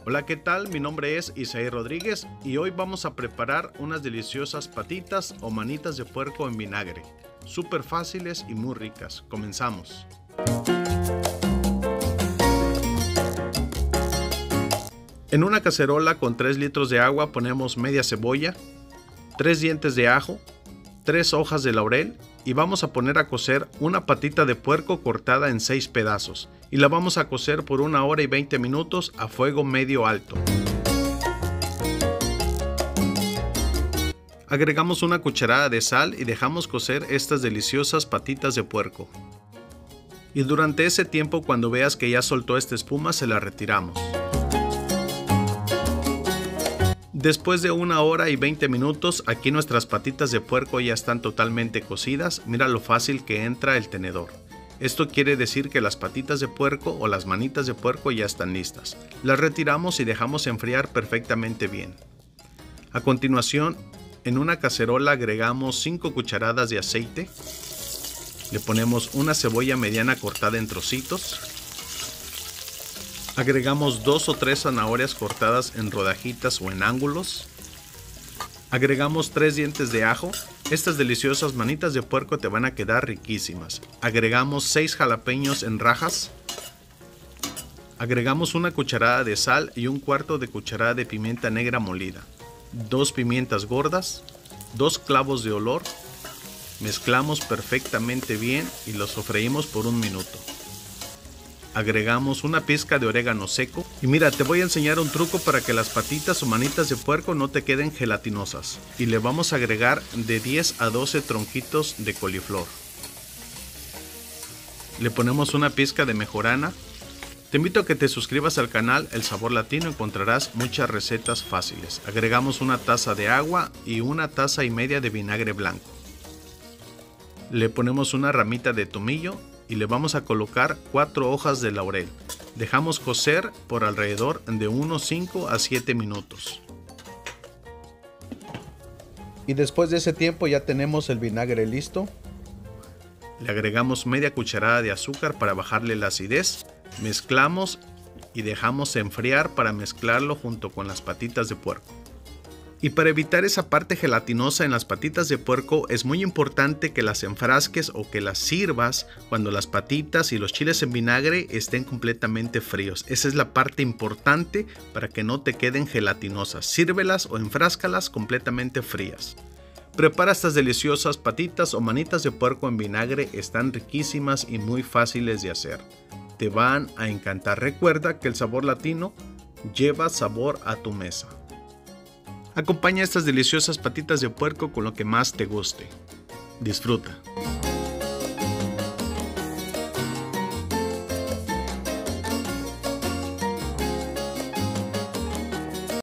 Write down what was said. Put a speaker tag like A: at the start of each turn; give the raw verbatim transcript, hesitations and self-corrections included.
A: Hola, ¿qué tal? Mi nombre es Isaí Rodríguez y hoy vamos a preparar unas deliciosas patitas o manitas de puerco en vinagre. Súper fáciles y muy ricas. Comenzamos. En una cacerola con tres litros de agua ponemos media cebolla, tres dientes de ajo, tres hojas de laurel y vamos a poner a cocer una patita de puerco cortada en seis pedazos y la vamos a cocer por una hora y veinte minutos a fuego medio alto. Agregamos una cucharada de sal y dejamos cocer estas deliciosas patitas de puerco. Y durante ese tiempo, cuando veas que ya soltó esta espuma, se la retiramos. Después de una hora y veinte minutos, aquí nuestras patitas de puerco ya están totalmente cocidas. Mira lo fácil que entra el tenedor. Esto quiere decir que las patitas de puerco o las manitas de puerco ya están listas. Las retiramos y dejamos enfriar perfectamente bien. A continuación, en una cacerola agregamos cinco cucharadas de aceite. Le ponemos una cebolla mediana cortada en trocitos. Agregamos dos o tres zanahorias cortadas en rodajitas o en ángulos. Agregamos tres dientes de ajo. Estas deliciosas manitas de puerco te van a quedar riquísimas. Agregamos seis jalapeños en rajas. Agregamos una cucharada de sal y un cuarto de cucharada de pimienta negra molida. Dos pimientas gordas, dos clavos de olor. Mezclamos perfectamente bien y los sofreímos por un minuto. Agregamos una pizca de orégano seco y mira, te voy a enseñar un truco para que las patitas o manitas de puerco no te queden gelatinosas. Y le vamos a agregar de diez a doce tronquitos de coliflor. Le ponemos una pizca de mejorana. Te invito a que te suscribas al canal El Sabor Latino, encontrarás muchas recetas fáciles. Agregamos una taza de agua y una taza y media de vinagre blanco. Le ponemos una ramita de tomillo y le vamos a colocar cuatro hojas de laurel. Dejamos cocer por alrededor de unos cinco a siete minutos. Y después de ese tiempo ya tenemos el vinagre listo. Le agregamos media cucharada de azúcar para bajarle la acidez. Mezclamos y dejamos enfriar para mezclarlo junto con las patitas de puerco. Y para evitar esa parte gelatinosa en las patitas de puerco es muy importante que las enfrasques o que las sirvas cuando las patitas y los chiles en vinagre estén completamente fríos. Esa es la parte importante para que no te queden gelatinosas. Sírvelas o enfráscalas completamente frías. Prepara estas deliciosas patitas o manitas de puerco en vinagre, están riquísimas y muy fáciles de hacer. Te van a encantar. Recuerda que el sabor latino lleva sabor a tu mesa. Acompaña estas deliciosas patitas de puerco con lo que más te guste. Disfruta.